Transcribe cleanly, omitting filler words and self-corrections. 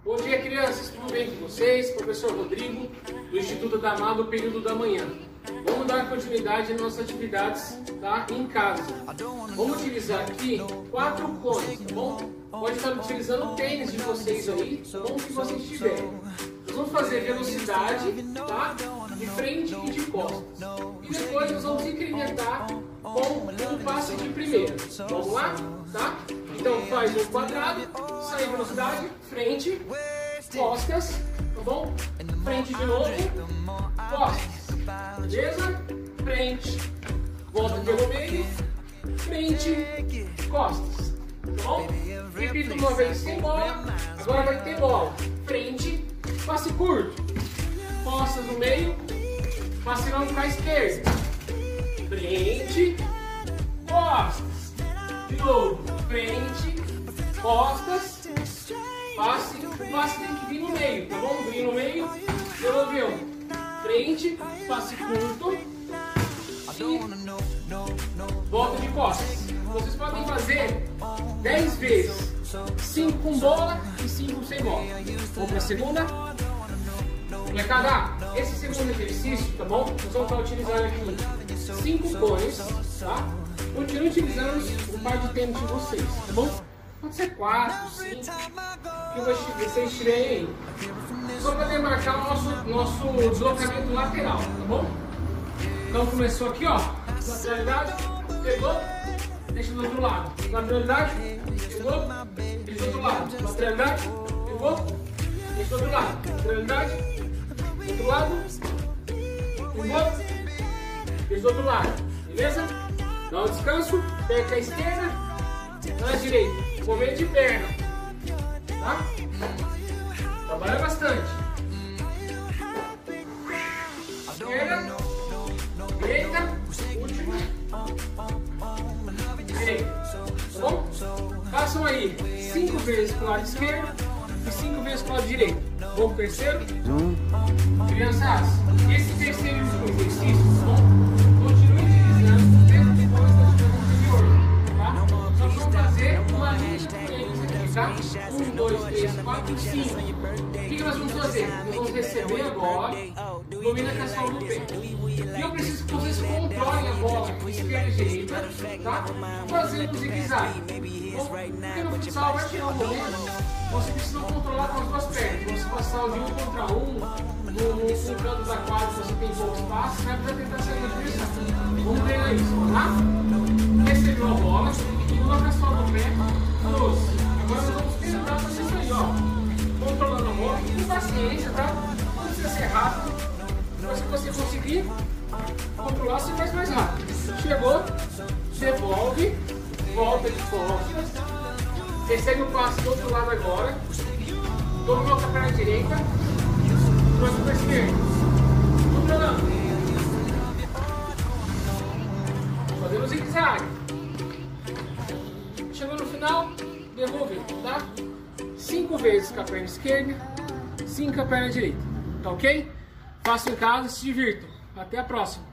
Bom dia, crianças, tudo bem com vocês? Professor Rodrigo, do Instituto Damar, do período da manhã. Vamos dar continuidade às nossas atividades, tá? Em casa. Vamos utilizar aqui 4 cones, tá bom? Pode estar utilizando o tênis de vocês aí, como que vocês tiverem. Nós vamos fazer velocidade, tá? De frente e de costas. E depois nós vamos incrementar com um passe de primeira. Vamos lá? Tá? Então faz um quadrado, sai velocidade, frente, costas, tá bom? Frente de novo, costas. Beleza? Frente, volta pelo meio, frente, costas. Tá bom? Repita uma vez sem bola, agora vai ter bola. Frente, passe curto, costas no meio, passe longo para a esquerda. Frente, costas. De novo, frente, costas, passe, o passe tem que vir no meio, tá bom? Vir no meio, devolveu. Frente, passe curto e volta de costas. Vocês podem fazer 10 vezes, 5 com bola e 5 sem bola. Vamos para a segunda. Molecada, esse segundo exercício, tá bom? Nós vamos estar utilizando aqui 5 cones, tá? Continue utilizando o par de tênis de vocês, tá bom? Pode ser 4, 5, que vocês estiverem aí. Só para demarcar o nosso deslocamento lateral, tá bom? Então começou aqui, ó. Lateralidade, pegou, deixa do outro lado. Lateralidade, pegou, deixa do outro lado. Lateralidade, pegou, deixa do outro lado. Lateralidade, do outro lado, pegou, deixa do outro lado. Beleza? Dá um descanso, pega com a esquerda, na direita, movimento de perna, tá? Trabalha bastante. Esquerda, direita, última, direita, tá bom? Façam aí 5 vezes com o lado esquerdo e 5 vezes com o lado direito. Vamos pro terceiro? Crianças, esse terceiro exercício, tá bom? Continue utilizando o mesmo depois da anterior, tá? Nós vamos fazer uma linha de tênis aqui, tá? 1, 2, 3, 4, 5. O que nós vamos fazer? Nós vamos receber a bola, domina com a sola do pé. E eu preciso que vocês controlem a bola esquerda e direita, tá? Fazendo zigue-zague. Porque no futsal vai tirar um momento, você precisa controlar com as duas pernas. Você passar de 1 contra 1, no canto da quadra, você tem pouco espaço, vai tentar sair da direção. Vamos treinar isso, tá? Recebeu a bola, coloca a sola no pé, trouxe. Agora nós vamos tentar fazer isso aí, ó. Controlando a bola, com paciência, tá? Não precisa ser rápido. Mas se você conseguir controlar, você faz mais rápido. Chegou, devolve, volta de costas, recebe o passe do outro lado agora, dominou com a perna direita, trouxe para a esquerda, controlando, fazendo zigue-zague. Chegou no final, devolve, tá? 5 vezes com a perna esquerda, 5 com a perna direita, tá ok? Façam em casa e se divirtam. Até a próxima!